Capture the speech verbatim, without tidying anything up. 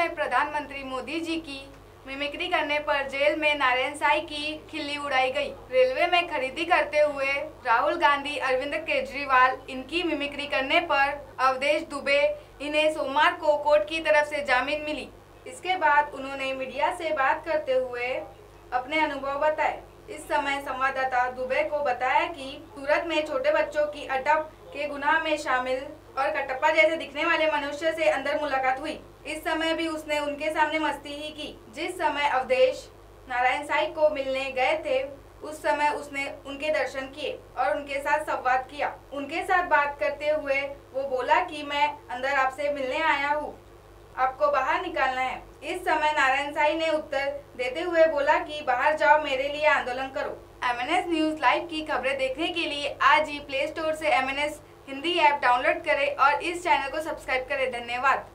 में प्रधानमंत्री मोदी जी की मिमिक्री करने पर जेल में नारायण साईं की खिल्ली उड़ाई गई। रेलवे में खरीदी करते हुए राहुल गांधी, अरविंद केजरीवाल इनकी मिमिक्री करने पर अवधेश दुबे इन्हें सोमवार को कोर्ट की तरफ से जामीन मिली। इसके बाद उन्होंने मीडिया से बात करते हुए अपने अनुभव बताए। इस समय संवाददाता दुबे को बताया कि सूरत में छोटे बच्चों की अटप के गुनाह में शामिल और कटप्पा जैसे दिखने वाले मनुष्य से अंदर मुलाकात हुई। इस समय भी उसने उनके सामने मस्ती ही की। जिस समय अवधेश नारायण साईं को मिलने गए थे उस समय उसने उनके दर्शन किए और उनके साथ संवाद किया। उनके साथ बात करते हुए वो बोला कि मैं अंदर आपसे मिलने आया हूँ, आपको बाहर निकालना है। इस समय नारायण साईं ने उत्तर देते हुए बोला कि बाहर जाओ, मेरे लिए आंदोलन करो। M N S news live की खबरें देखने के लिए आज ही प्ले स्टोर से M N S Hindi app download करें और इस चैनल को सब्सक्राइब करें। धन्यवाद।